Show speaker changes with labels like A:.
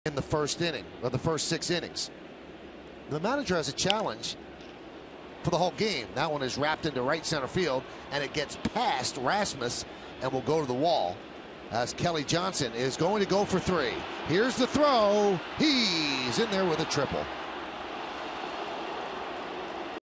A: in the first inning, or the first 6 innings. The manager has a challenge for the whole game. That one is wrapped into right center field, and it gets past Rasmus and will go to the wall as Kelly Johnson is going to go for 3. Here's the throw. He's in there with a triple.